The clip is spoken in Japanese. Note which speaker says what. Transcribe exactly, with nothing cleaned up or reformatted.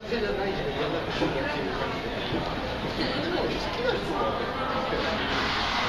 Speaker 1: じゃないけど、いろんなことやってる感じで。でも好きな人は、